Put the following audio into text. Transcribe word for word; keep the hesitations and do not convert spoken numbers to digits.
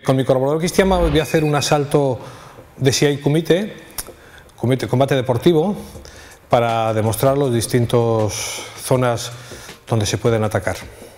con mi colaborador Cristian voy a hacer un asalto de S I A Kumite, Kumite, combate deportivo, para demostrar las distintas zonas donde se pueden atacar.